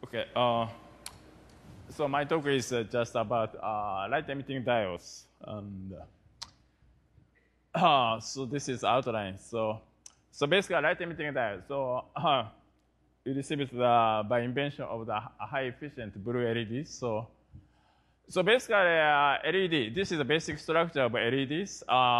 Okay. So my talk is just about light-emitting diodes, and so this is outline. So basically, light-emitting diode. So you receive it by invention of the high-efficient blue LEDs. So basically, LED. This is the basic structure of LEDs.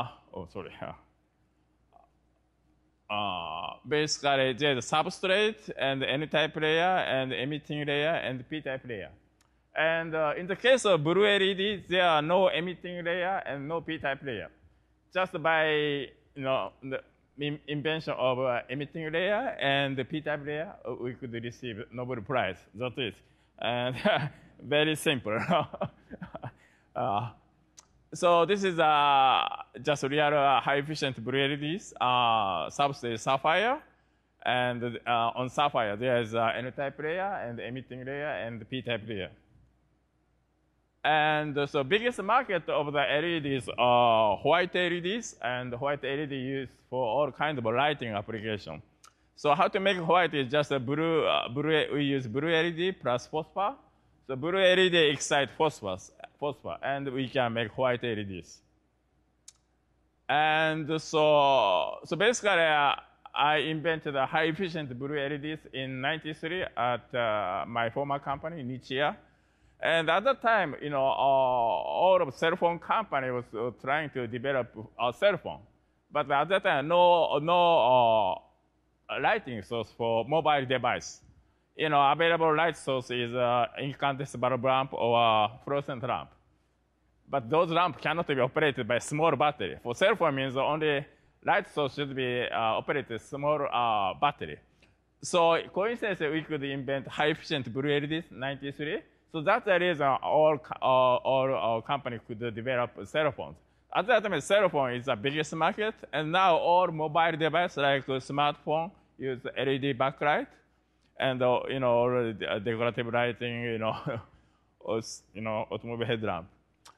Basically, there's a substrate and N-type layer and emitting layer and P-type layer. And in the case of blue LED, there are no emitting layer and no P-type layer. Just by the invention of emitting layer and the P-type layer, we could receive Nobel Prize. That's it. And very simple. So this is just real high-efficient blue LEDs, substrate sapphire, and on sapphire there is N-type layer and emitting layer and P-type layer. And so biggest market of the LEDs are white LEDs, and white LED used for all kinds of lighting application. So how to make white is just a blue. We use blue LED plus phosphor. So blue LED excites phosphor, and we can make white LEDs. And so basically, I invented a high-efficient blue LEDs in '93 at my former company, Nichia. And at that time, all of cell phone company was trying to develop a cell phone, but at that time, no lighting source for mobile device. Available light source is incandescent bulb lamp or fluorescent lamp. But those lamps cannot be operated by small battery. For cell phone means only light source should be operated small battery. So coincidentally, we could invent high-efficient blue LEDs in '93. So that's the reason all companies could develop cell phones. At that time, cell phone is the biggest market, and now all mobile devices like smartphone use LED backlight, and decorative lighting, automobile headlamp.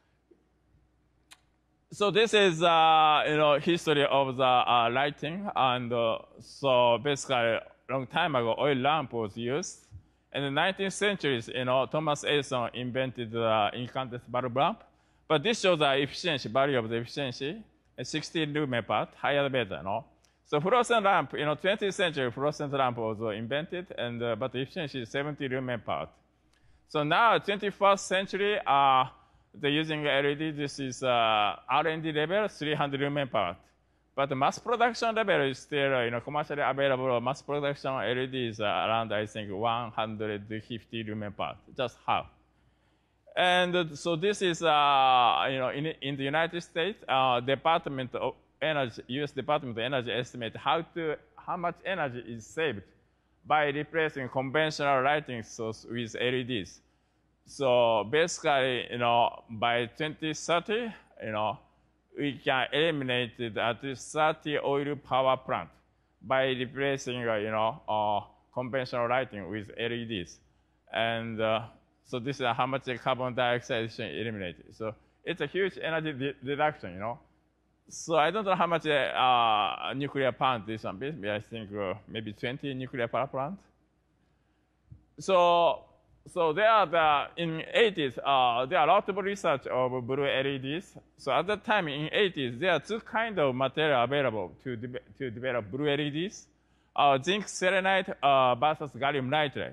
So this is history of the lighting, and so basically long time ago, oil lamp was used. In the 19th century, Thomas Edison invented the incandescent bulb lamp, but this shows the efficiency, value of the efficiency, 16 lumen part, higher the better, So fluorescent lamp, 20th century, fluorescent lamp was invented, and but the efficiency is 70 lumen part. So now, 21st century, they're using LED. This is R&D level, 300 lumen part. But the mass production level is still, commercially available mass production LED is around, I think, 150 lumen part, just half. And so this is, in the United States, Department of Energy, U.S. Department of Energy estimate how much energy is saved by replacing conventional lighting source with LEDs. So basically, by 2030, we can eliminate at least 30 oil power plant by replacing, conventional lighting with LEDs. And so this is how much carbon dioxide is eliminated. So it's a huge energy reduction, So I don't know how much nuclear plant this one is. I think maybe 20 nuclear power plant. So there are in 80s, there are a lot of research of blue LEDs. So at that time in 80s, there are two kinds of material available to develop blue LEDs: zinc selenide versus gallium nitride.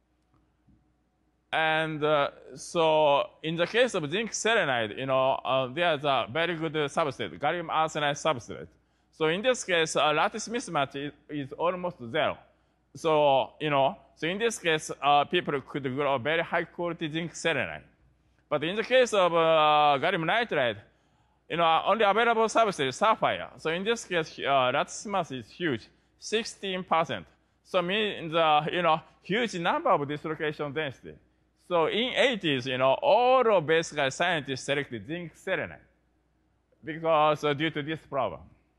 And so in the case of zinc selenide, there's a very good substrate, gallium arsenide substrate. So in this case, lattice mismatch is almost zero. So, so in this case, people could grow very high quality zinc selenide. But in the case of gallium nitride, only available substrate is sapphire. So in this case, lattice mass is huge, 16%. So means, huge number of dislocation density. So in 80s, all of basically scientists selected zinc selenide because due to this problem.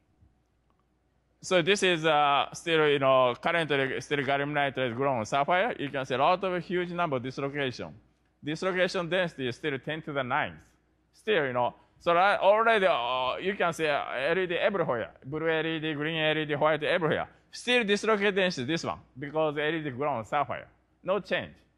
So this is still, currently still gallium nitride grown on sapphire. You can see a lot of huge number of dislocation. Dislocation density is still 10 to the 9th. Still, so already you can see LED everywhere. Blue LED, green LED, white everywhere. Still dislocate density this one because LED grown on sapphire. No change.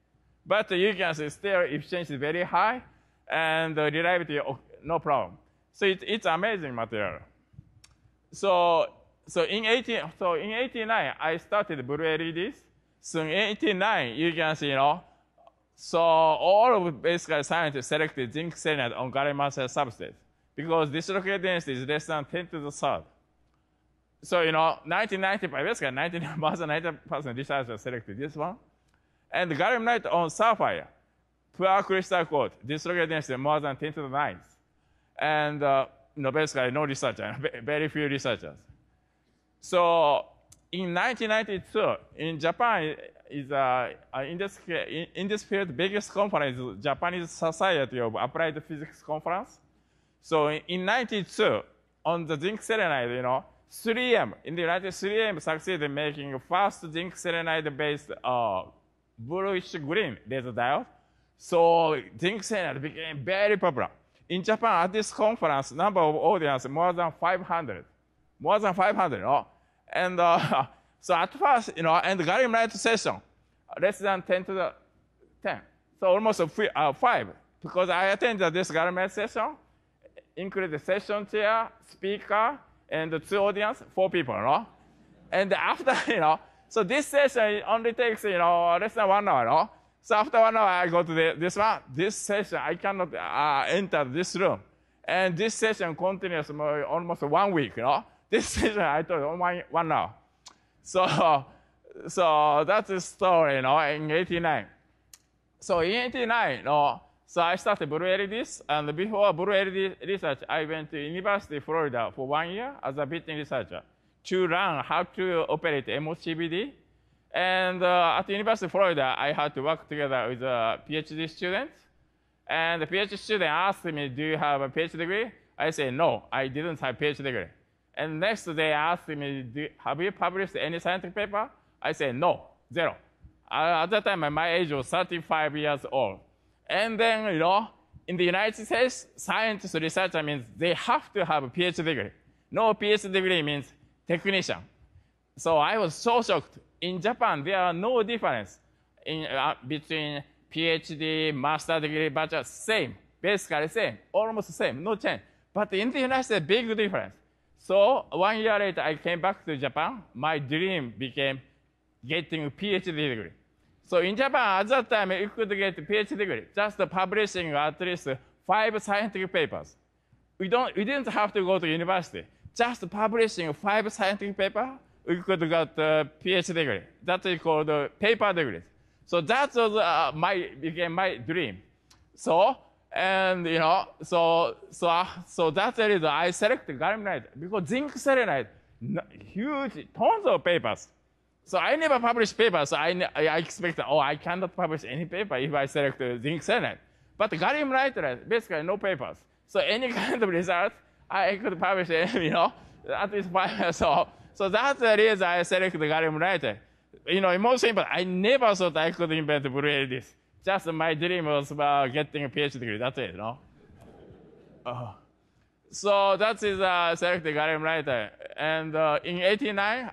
But you can see still efficiency is very high, and reliability, no problem. So it's amazing material. So in 89, I started blue LEDs. So in 89, you can see, so all of basically scientists selected zinc selenide on gallium arsenide substrate because dislocate density is less than 10 to the third. So, 1995, basically 90% researchers selected this one. And gallium nitride on sapphire, poor crystal quote, dislocate density more than 10 to the 9th. And, basically no researcher, very few researchers. So in 1992, in Japan, is in this field, biggest conference, Japanese Society of Applied Physics Conference. So in 92, on the zinc selenide, 3M, in the United States, 3M succeeded in making first zinc selenide-based bluish-green laser diode. So zinc selenide became very popular. In Japan, at this conference, number of audience more than 500. More than 500, And so at first, and the gallium nitride session, less than 10 to the 10. So almost 5, because I attended this gallium nitride session, included the session chair, speaker, and the 2 audience, 4 people, And after, so this session only takes, less than 1 hour, So after 1 hour, I go to this one. This session, I cannot enter this room. And this session continues almost 1 week, This session, I told 1 hour. So that's the story, in 89. So in 89, so I started blue LEDs, and before blue LED research, I went to University of Florida for 1 year as a built-in researcher to learn how to operate MOCVD. And at the University of Florida, I had to work together with a PhD student. And the PhD student asked me, do you have a PhD degree? I said, no, I didn't have a PhD degree. And next day, asked me, have you published any scientific paper? I said, no, 0. At that time, my age was 35 years old. And then, in the United States, scientist researcher means they have to have a PhD degree. No PhD degree means technician. So I was so shocked. In Japan, there are no difference between PhD, master degree, bachelor, same, basically same, almost same, no change. But in the United States, big difference. So 1 year later, I came back to Japan. My dream became getting a PhD degree. So in Japan, at that time, you could get a PhD degree, just publishing at least 5 scientific papers. We didn't have to go to university. Just publishing 5 scientific papers, we could get a PhD degree. That is called paper degree. So that was became my dream. So, and so that's the reason I selected gallium nitride, because zinc selenide, huge, tons of papers. So I never published papers. So I expected, I cannot publish any paper if I select zinc selenide. But gallium nitride, basically no papers. So any kind of result, I could publish, at least 5. So that's the reason I selected gallium nitride. Most simple, I never thought I could invent blue LEDs. Just my dream was about getting a PhD degree. That's it, So that is selected gallium nitride. And in 89,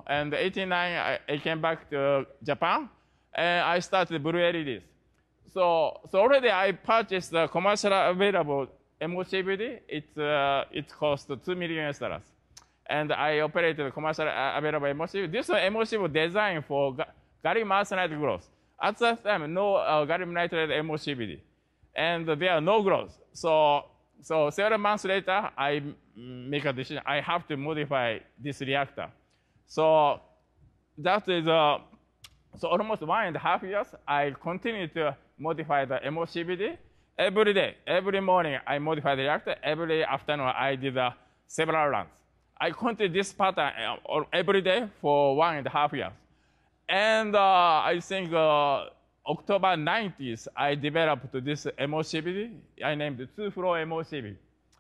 I came back to Japan, and I started blue LEDs. So already I purchased the commercially available MOCVD. It cost $2 million. And I operated the commercially available MOCVD. This MOCVD was designed for gallium arsenide growth. At that time, no gallium nitride MOCVD. And there are no growth. So several months later, I make a decision. I have to modify this reactor. So that is so almost 1.5 years. I continue to modify the MOCVD every day. Every morning, I modify the reactor. Every afternoon, I did several runs. I continued this pattern every day for 1.5 years. And I think October 90th, I developed this MOCVD. I named it 2-flow MOCVD.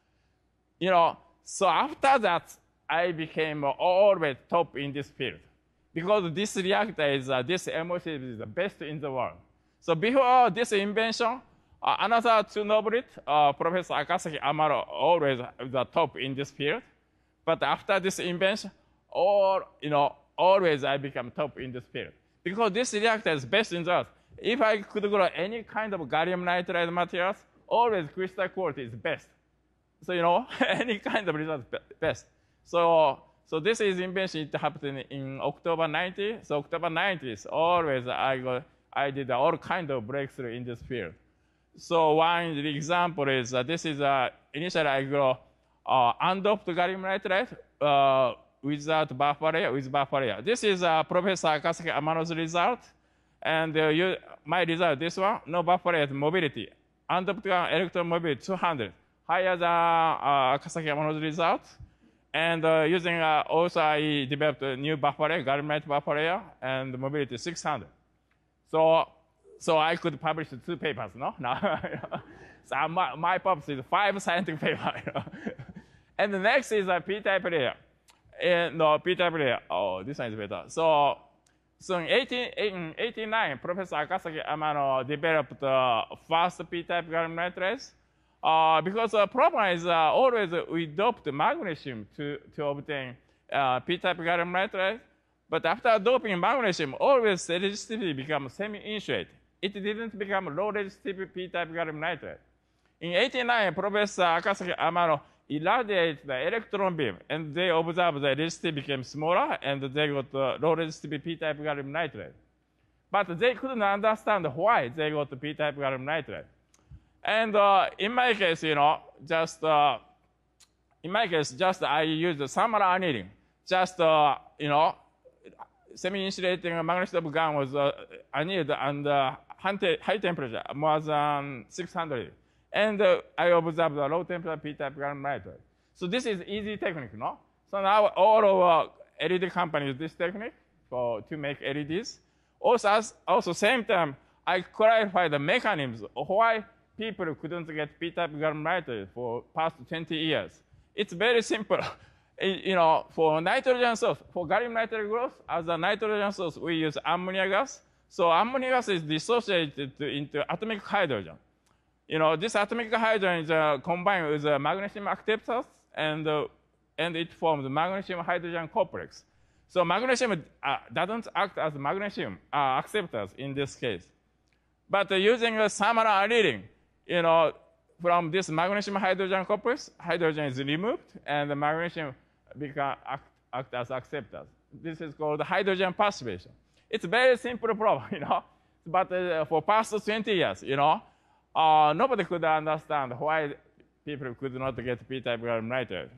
So after that, I became always top in this field. Because this reactor this MOCVD is the best in the world. So before this invention, another 2 Nobelists, Professor Akasaki Amaro, always the top in this field. But after this invention, always I become top in this field. Because this reactor is best in the earth. if I could grow any kind of gallium nitride materials, always crystal quality is best. So, any kind of result is best. So this is invention. It happened in October 90. So October 90 is always I did all kind of breakthrough in this field. So one example is this is initially I grow undoped gallium nitride without buffer layer, with buffer layer. This is Professor Akasaki Amano's result. And my result, this one, no buffer layer mobility. Undoped electron mobility 200, higher than Akasaki Amano's result. And using also I developed a new buffer layer, gallium nitride buffer layer, and mobility 600. So I could publish 2 papers, no? Now, so my purpose is 5 scientific papers. And the next is a p-type layer. No, p-type layer. Oh, this one is better. So in 1889, Professor Akasaki Amano developed the first p-type gallium nitride. Because the problem is always we doped magnesium to obtain p-type gallium nitride. But after doping magnesium, always the resistivity becomes semi-insulated. It didn't become low resistivity p-type gallium nitride. In 1889, Professor Akasaki Amano irradiated the electron beam, and they observed the resistivity became smaller, and they got low resistivity p-type gallium nitride. But they couldn't understand why they got p-type gallium nitride. And in my case, just I used thermal annealing. Just semi-insulating magnesium gun was annealed under high temperature, more than 600. And I observed the low temperature p-type gallium nitride. So this is easy technique, no? So now all of LED companies use this technique to make LEDs. Also same time, I clarified the mechanisms of why people couldn't get p-type gallium nitride for past 20 years. It's very simple. For nitrogen source, for gallium nitride growth, as a nitrogen source, we use ammonia gas. So ammonia gas is dissociated into atomic hydrogen. This atomic hydrogen is combined with magnesium acceptors, and it forms the magnesium hydrogen complex. So magnesium doesn't act as magnesium acceptors in this case. But using a thermal annealing, from this magnesium hydrogen complex, hydrogen is removed, and the magnesium act as acceptors. This is called hydrogen passivation. It's a very simple problem, But for past 20 years, nobody could understand why people could not get p-type gallium nitride.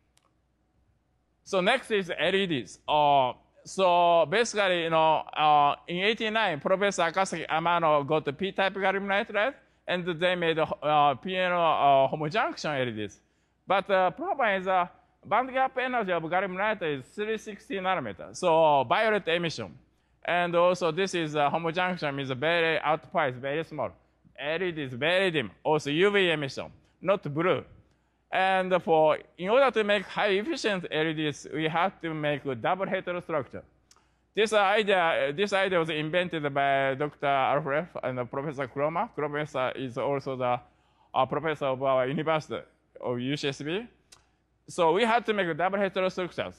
So next is LEDs. So basically, in 1889, Professor Akasaki Amano got the p-type gallium nitride, and they made PNO homojunction LEDs. But the problem is band gap energy of gallium nitride is 360 nanometers, so violet emission. And also this is homojunction means very output is very small. LED is very dim, also UV emission, not blue. And in order to make high efficient LEDs, we have to make a double heterostructure. This idea was invented by Dr. Alfred and Professor Kroma. Professor is also the professor of our university of UCSB. So we had to make double heterostructures.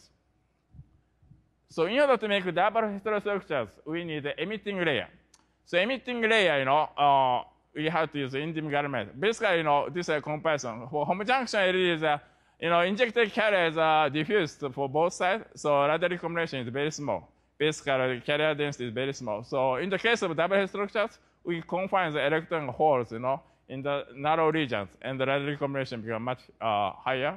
So in order to make double heterostructures, we need the emitting layer. So emitting layer, we have to use indium gallium nitride. Basically, this is a comparison. For homojunction LEDs, injected carriers are diffused for both sides, so radial combination is very small. Basically, carrier density is very small. So in the case of double head structures, we confine the electron holes, in the narrow regions, and the radial combination becomes much higher.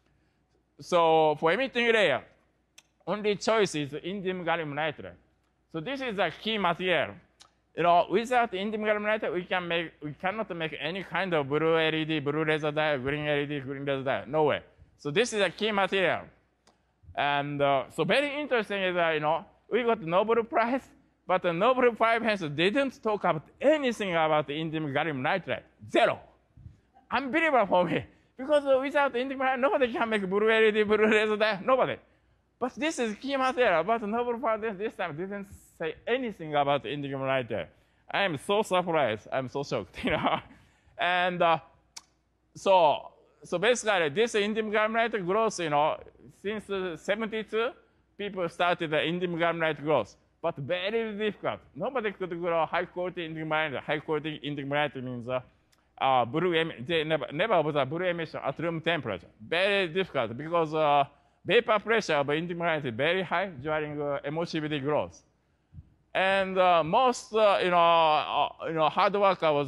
So for emitting layer, only choice is indium gallium nitride. So this is a key material. Without indium gallium nitride, we cannot make any kind of blue LED, blue laser diode, green LED, green laser diode. No way. So this is a key material. And so very interesting is that, we got Nobel Prize, but the Nobel Prize didn't talk about anything about indium gallium nitride. Zero. Unbelievable for me. Because without indium gallium, nobody can make blue LED, blue laser diode. Nobody. But this is key material. But Nobel Prize this time didn't say anything about indium nitride. I am so surprised. I'm so shocked. And so basically, this indium gallium nitride growth, since 72, people started the indium gallium nitride growth. but very difficult. Nobody could grow high-quality indium gallium. High-quality indium gallium means they never observe blue emission at room temperature. Very difficult because vapor pressure of indium gallium is very high during emissivity growth. And most hard worker was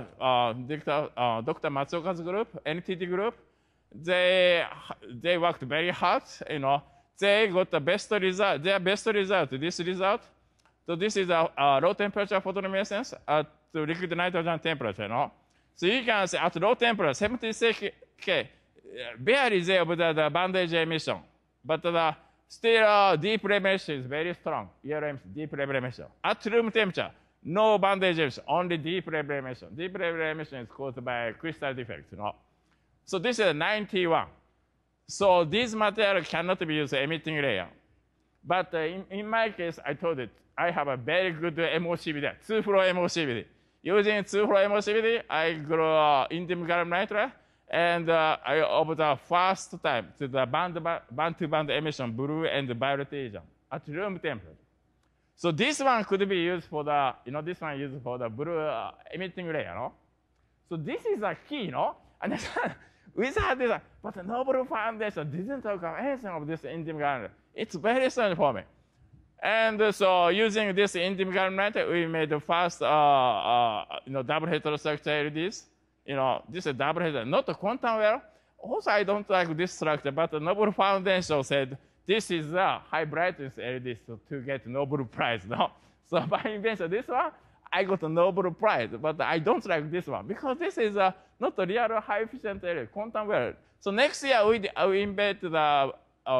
Dr. Matsuoka's group, NTT group. They worked very hard. They got the best result. Their best result. This result. So this is a low temperature photoluminescence at liquid nitrogen temperature. So you can see at low temperature, 76 K, barely they observe the bandage emission, but still deep emission is very strong. Deep emission. At room temperature, no bandage emission, only deep emission. Deep emission is caused by crystal defect. So this is 91. So this material cannot be used emitting layer. But in my case, I told it, I have a very good emissivity, two-flow emissivity. Using two-flow emissivity, I grow indium gallium nitride, and I observe first time to the band-to-band emission, blue and violet region at room temperature. So this one could be used for the, this one used for the blue emitting layer. So this is a key, And without this, but the Nobel Foundation didn't talk about anything of this indium gallium. It's very strange for me. And so using this indium gallium nitride, we made the first double heterostructure LEDs. This is double heterostructure, not a quantum well. Also, I don't like this structure, but the Nobel Foundation said this is a high brightness LED to get Nobel Prize. So by invention this one, I got a Nobel Prize, but I don't like this one because this is not a real high efficient LED, quantum well. So next year we invent the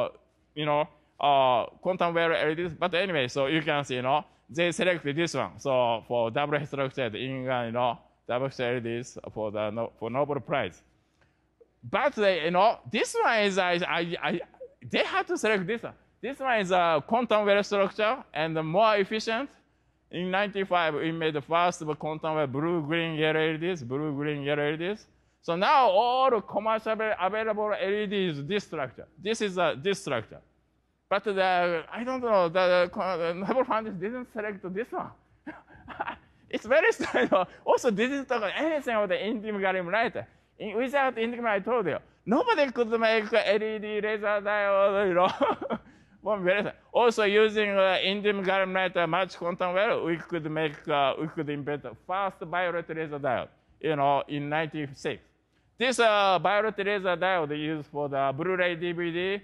quantum well LEDs. But anyway, so you can see, they selected this one. So for double structured double LEDs for Nobel Prize. But this one is they had to select this one. This one is a quantum well structure and more efficient. In '95, we made the first quantum well blue-green yellow LEDs. So now all commercially available LEDs this structure. This is this structure. But I don't know, the Nobel Foundation didn't select this one. It's very strange. Also, didn't talk anything about the indium gallium nitride. Without indium gallium, I told you, nobody could make LED laser diode, Also, using indium gallium nitride match quantum well, we could invent the first violet laser diode, in '96. This violet laser diode is used for the Blu-ray DVD.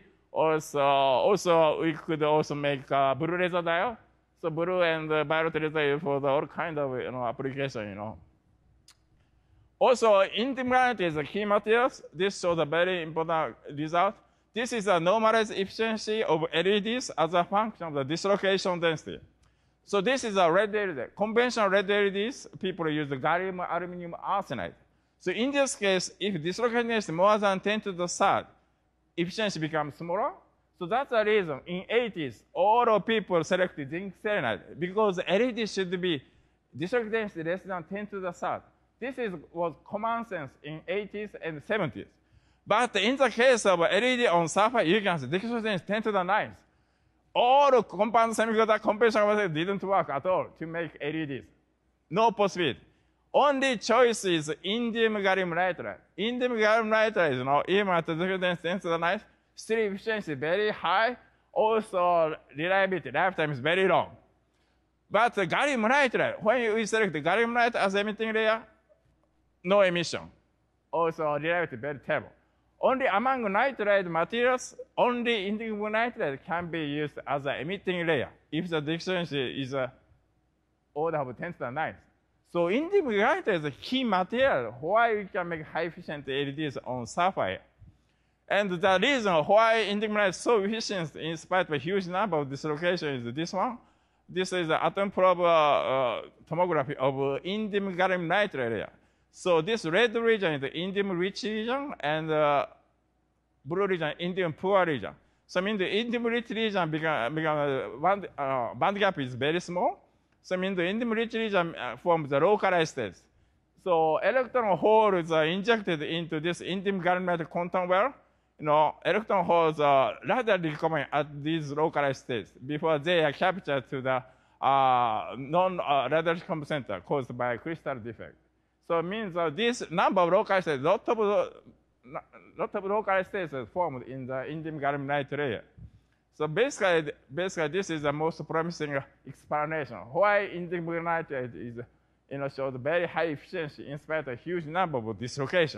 Also, we could also make blue laser diode. So blue and violet laser for all kind of application. Also, indium gallium is a key materials. This shows a very important result. This is a normalized efficiency of LEDs as a function of the dislocation density. So this is a red LED. Conventional red LEDs, people use the gallium aluminum arsenide. So in this case, if dislocation density is more than 10 to the third, efficiency becomes smaller. So that's the reason in '80s, all of people selected zinc selenide because LED should be dislocation density less than 10 to the third. This was common sense in '80s and '70s. But in the case of LED on sapphire, you can see dislocation density 10 to the 9th. All compound semiconductor conventional didn't work at all to make LEDs. No possibility. Only choice is indium gallium nitride. Indium gallium nitride is even at the dislocation density 10 to the 9th, still efficiency very high. Also, reliability, lifetime is very long. But the gallium nitride, when we select the gallium nitride as emitting layer, no emission. Also, reliability very terrible. Only among nitride materials, only indium nitride can be used as an emitting layer if the efficiency is order of 10 to the 9th. So indium nitride is a key material why we can make high efficient LEDs on sapphire. And the reason why indium nitride is so efficient in spite of a huge number of dislocations is this one. This is the atom probe tomography of indium gallium nitride layer. So this red region is the indium rich region and blue region, indium poor region. So I mean the indium rich region band gap is very small. So I mean the indium rich region forms the localized states. So electron holes are injected into this indium gallium nitride quantum well. Electron holes are rapidly coming at these localized states before they are captured to the non-radiation combo center caused by crystal defect. So it means this number of localized states, lot of localized states are formed in the indium gallium nitride layer. So basically, this is the most promising explanation why indium gallium nitride is, shows very high efficiency in spite of a huge number of dislocation.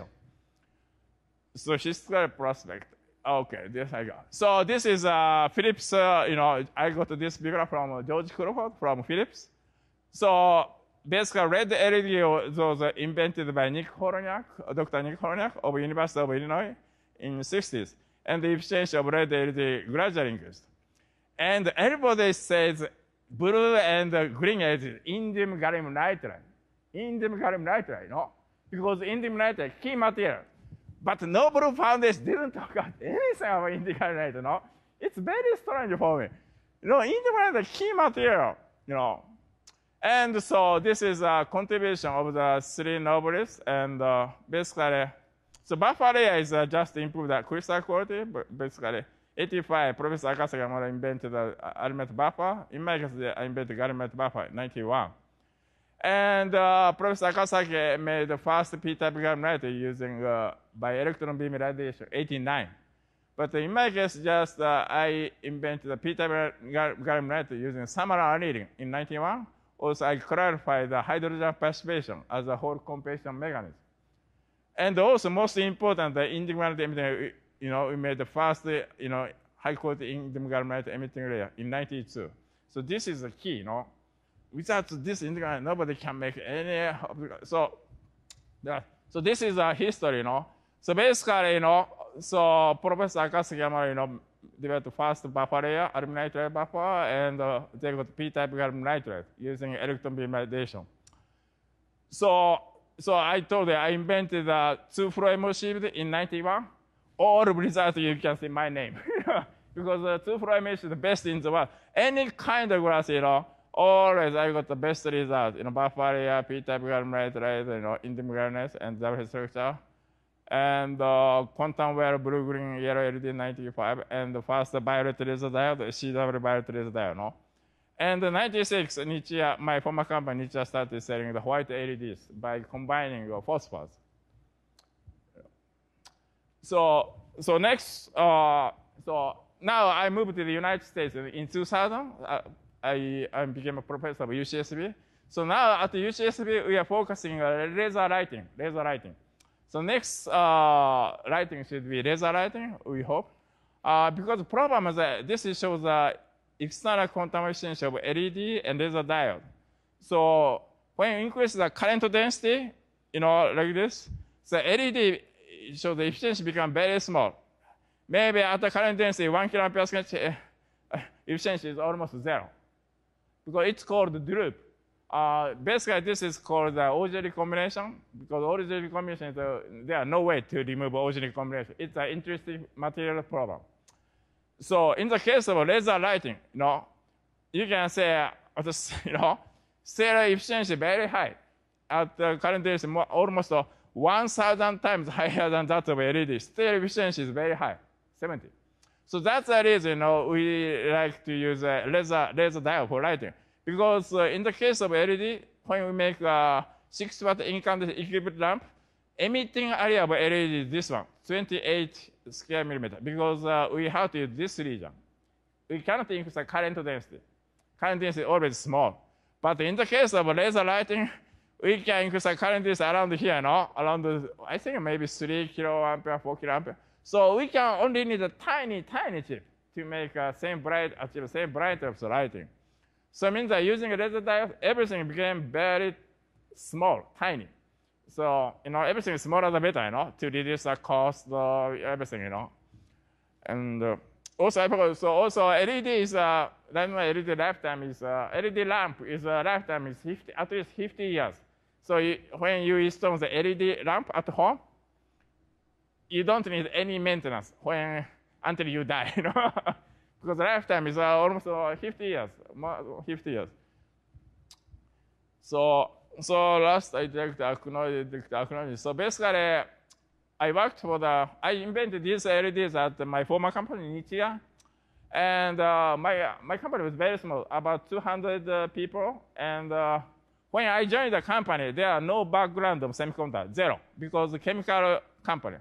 So historical prospect. Okay, this I got. So this is Philips. I got this figure from George Crawford from Philips. So basically, red LED was invented by Dr. Nick Horoniak of University of Illinois in the 60s. And the efficiency of red LED gradually increased. And everybody says blue and green LED is indium gallium nitride. Indium gallium nitride, no? Because indium nitride, key material. But Nobel Foundation didn't talk about anything about indium gallium nitride, no? It's very strange for me. Indium gallium is key material, And so this is a contribution of the 3 Nobelists. And basically, so buffer layer is just to improve the crystal quality. But basically, 85, Professor Akasaka invented the aluminum buffer. In my case, I invented the aluminum buffer in 91. And Professor Akasaki made the first p-type gallium nitride using by electron beam radiation, 89. But in my case, just I invented the p-type gallium nitride using Samara annealing in 91. Also, I clarified the hydrogen participation as a whole compensation mechanism. And also, most important, the indium gallium emitting, we made the first, high-quality indium gallium nitride emitting layer in 92. So this is the key, Without this indium gallium, nobody can make any. So this is a history, So basically, so Professor Akasaki, developed the first buffer layer, aluminum nitride buffer, and they got p-type gallium nitride using electron beam radiation. So I told you I invented the 2-flow emulsive in 91. All results you can see my name because the 2-flow emulsive is the best in the world. Any kind of glass, always I got the best result. Buffer layer, p-type gallium nitride, indium gallium and double structure. And quantum wire blue-green yellow LED 95, and the first violet laser diode, CW violet laser diode, And in 96, Nichia, my former company, Nichia started selling the white LEDs by combining phosphors. So next, so now I moved to the United States in 2000. I became a professor of UCSB. So now at UCSB, we are focusing on laser lighting. So next lighting should be laser lighting, we hope. Because the problem is that this shows the external quantum efficiency of LED and laser diode. So when you increase the current density, like this, the LED shows the efficiency become very small. Maybe at the current density, 1 kA efficiency is almost 0. Because it's called droop. Basically, this is called the origin combination, because origin combination, there are no way to remove origin combination. It's an interesting material problem. So in the case of laser lighting, you can say, stellar efficiency very high. At the current density, almost 1,000 times higher than that of LED. Stellar efficiency is very high, 70. So that's the reason we like to use laser diode for lighting. Because in the case of LED, when we make a 6-watt incandescent equivalent lamp, emitting area of LED is this one, 28 square millimeter, because we have to use this region. We cannot increase the current density. Current density is always small. But in the case of laser lighting, we can increase the current density around here, around, I think maybe 3 kiloampere, 4 kiloampere. So we can only need a tiny chip to make achieve same brightness of lighting. So it means that using a laser diode, everything became very small, tiny. So, everything smaller the better, to reduce the cost, everything, And also, I forgot, so also LED is, LED lifetime is, LED lamp is, lifetime is at least 50 years. So when you install the LED lamp at home, you don't need any maintenance until you die, Because the lifetime is almost 50 years, 50 years. So last I direct acknowledge. So basically, I invented these LEDs at my former company, Nichia. And my company was very small, about 200 people. And when I joined the company, there are no background of semiconductor, zero, because the chemical company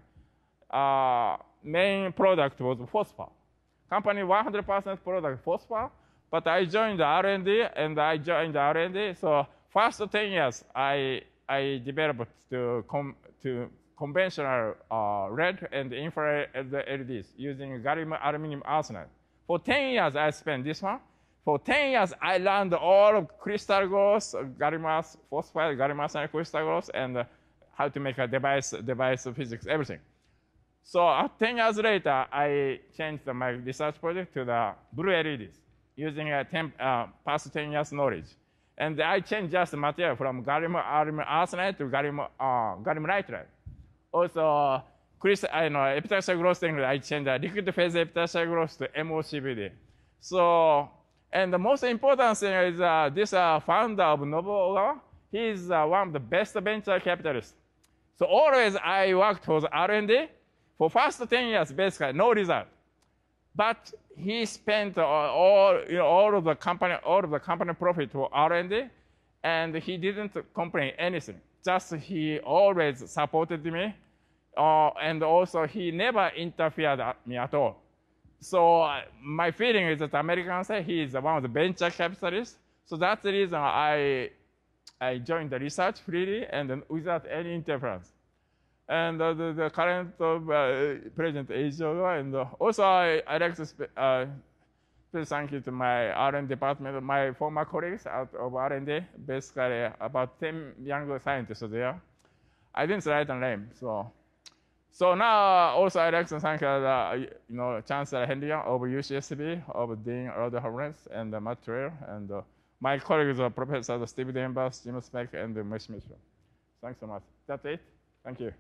main product was phosphor. Company 100% product phosphor, but I joined the R&D, So first 10 years, I developed to conventional red and infrared LEDs using gallium aluminum arsenide. For 10 years, I spent this one. For 10 years, I learned all of crystal growth, gallium phosphide, gallium arsenide crystal growth, and how to make a device physics, everything. So 10 years later, I changed my research project to the blue LEDs using past 10 years knowledge. And I changed just the material from gallium aluminum arsenide to gallium nitride. Also, epitaxial growth technology, I changed the liquid phase epitaxial growth to MOCVD. So, and the most important thing is this founder of Nobel, he is one of the best venture capitalists. So always I worked for the R&D. For first 10 years, basically, no result. But he spent all of the company profit for R&D, and he didn't complain anything. Just he always supported me, and also he never interfered at me at all. So my feeling is that Americans say he is one of the venture capitalists. So that's the reason I joined the research freely and without any interference. And the current President Aizio, and also I like to say thank you to my R&D department, my former colleagues out of R&D, basically about 10 young scientists there. I didn't write a name, so now also I like to thank Chancellor Henrion of UCSB, of Dean Rhoda Hornets, and Matt Trail, and my colleagues are Professor Steve Denbers, Jim Speck, and Mesh Mitchell. Thanks so much. That's it. Thank you.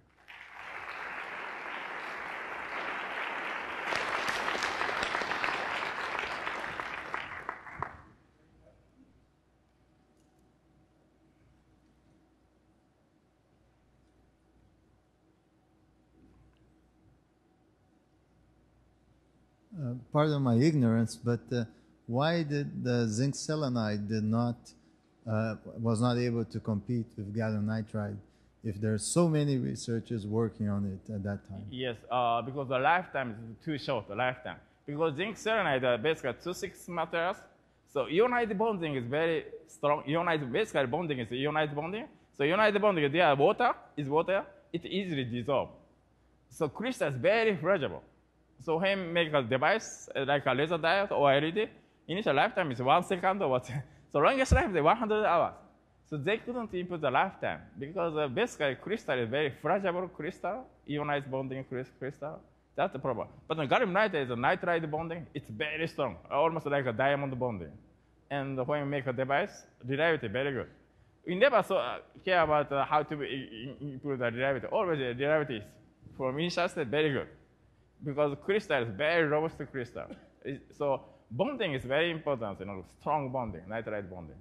Pardon my ignorance, but why did the zinc selenide was not able to compete with gallium nitride if there's so many researchers working on it at that time? Yes, because the lifetime is too short, the lifetime. Because zinc selenide are basically 2,6 materials. So ionized bonding is very strong. Basically bonding is ionized bonding. So ionized bonding, there water, it easily dissolves. So crystal is very fragile. So when you make a device like a laser diode or LED, initial lifetime is 1 second or what? So longest life is 100 hours. So they couldn't improve the lifetime because basically crystal is very fragile crystal, ionized bonding crystal. That's the problem. But the gallium nitride is a nitride bonding. It's very strong, almost like a diamond bonding. And when you make a device, reliability very good. We never care about how to improve the reliability. Always the reliability is from initial state very good, because crystal is very robust crystal. So bonding is very important, strong bonding, nitride bonding.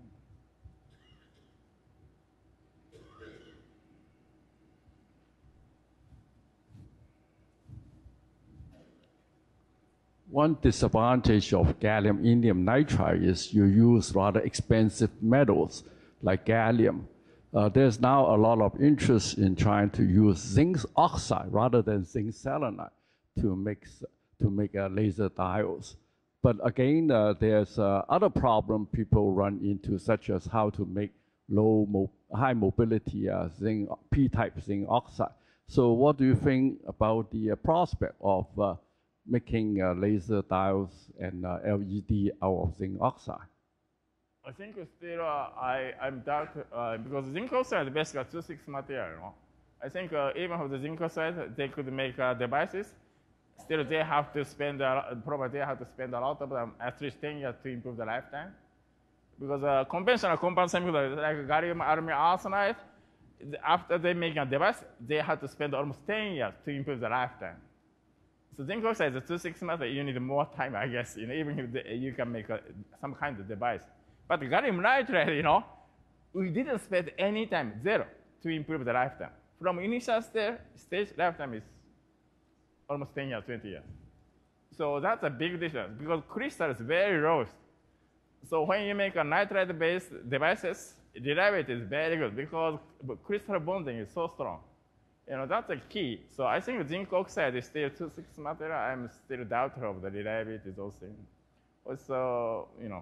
One disadvantage of gallium indium nitride is you use rather expensive metals like gallium. There's now a lot of interest in trying to use zinc oxide rather than zinc selenide to make laser diodes. But again, there's other problem people run into, such as how to make high mobility zinc p-type zinc oxide. So what do you think about the prospect of making laser diodes and LED out of zinc oxide? I think still I'm doubt because zinc oxide is basically 2,6 material. I think even with the zinc oxide, they could make devices. Still, they have to spend probably a lot of them, at least 10 years, to improve the lifetime. Because conventional compound semiconductors like gallium aluminum arsenide, after they make a device, they have to spend almost 10 years to improve the lifetime. So zinc oxide is 2,6 material. You need more time, I guess. Even if you can make some kind of device. But gallium nitride, we didn't spend any time, zero, to improve the lifetime. From initial stage, lifetime is almost 10 years, 20 years. So that's a big difference because crystal is very low. So when you make a nitride-based devices, reliability is very good because crystal bonding is so strong. That's a key. So I think zinc oxide is still 2,6 material. I'm still doubtful of the reliability of those things. Also, yeah.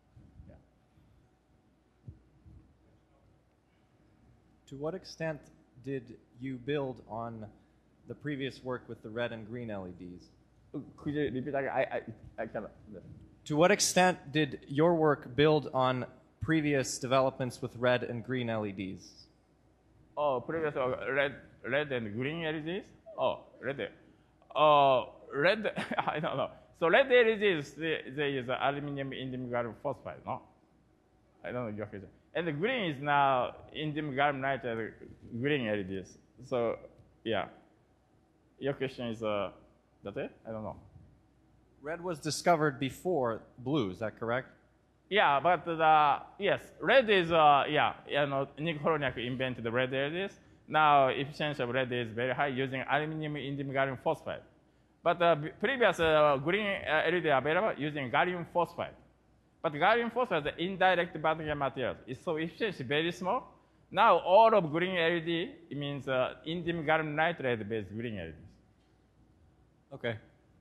To what extent did you build on the previous work with the red and green LEDs? Could you repeat again? I cannot. To what extent did your work build on previous developments with red and green LEDs? Oh, previous red and green LEDs? Oh, red. Red, I don't know. So red LEDs, they use aluminum indium gallium phosphide, no? I don't know your question. And the green is now indium gallium nitride green LEDs. So, yeah. Your question is, that's it? I don't know. Red was discovered before blue, is that correct? Yeah, but yes, red is, Nick Horoniak invented the red LEDs. Now, efficiency of red is very high using aluminum indium gallium phosphide. But the previous green LED available using gallium phosphide. But gallium phosphide is indirect bandgap material. It's so efficiency very small. Now, all of green LED, it means indium gallium nitride based green LEDs. Okay.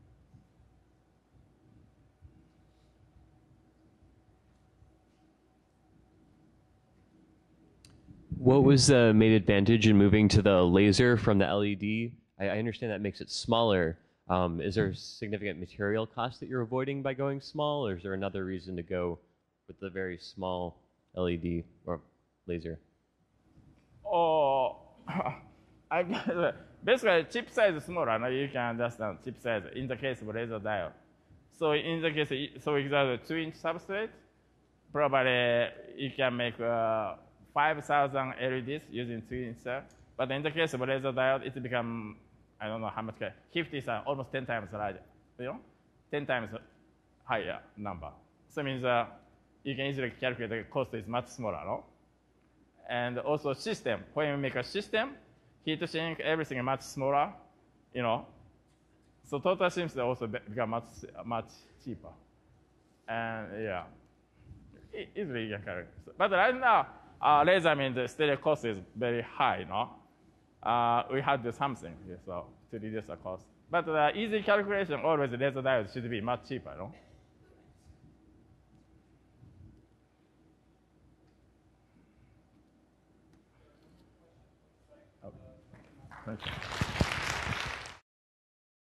What was the main advantage in moving to the laser from the LED? I understand that makes it smaller. Is there significant material cost that you're avoiding by going small, or is there another reason to go with the very small LED or laser? Oh, I guess basically chip size is smaller. Now you can understand chip size in the case of laser diode. So in the case, so if there's a 2-inch substrate, probably you can make 5,000 LEDs using 2-inch cell. But in the case of laser diode, it becomes, I don't know how much, 50,000, almost 10 times larger, 10 times higher number. So it means you can easily calculate the cost is much smaller, no? And also system, when you make a system, heat sink, everything is much smaller, So total systems also become much cheaper. And yeah, easily you can calculate. But right now, laser means the stereo cost is very high, no? We have to do something so to reduce the cost. But the easy calculation, always laser diode should be much cheaper, no? Okay. Thank you.